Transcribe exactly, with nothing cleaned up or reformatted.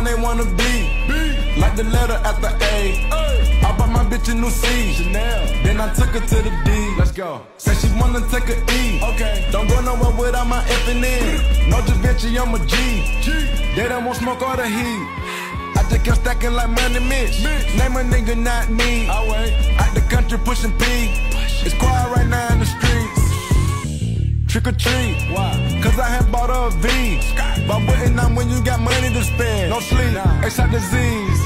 they wanna be. Like the letter at the A. I bought my bitch a new C. Chanel. Then I took her to the D. Let's go. Said she wanna take a E. Okay. Don't go nowhere without my F and N. No Da Vinci, I'm a G. G. They don't want smoke all the heat. I just kept stacking like Money Mitch. Mitch. Name a nigga, not me. I wait. Out the country pushing P. It's quiet right now in the streets. Trick or treat. Why? Cause I had bought a V. But waiting on when you got money to spend. No sleep. Nah. X out the Z's.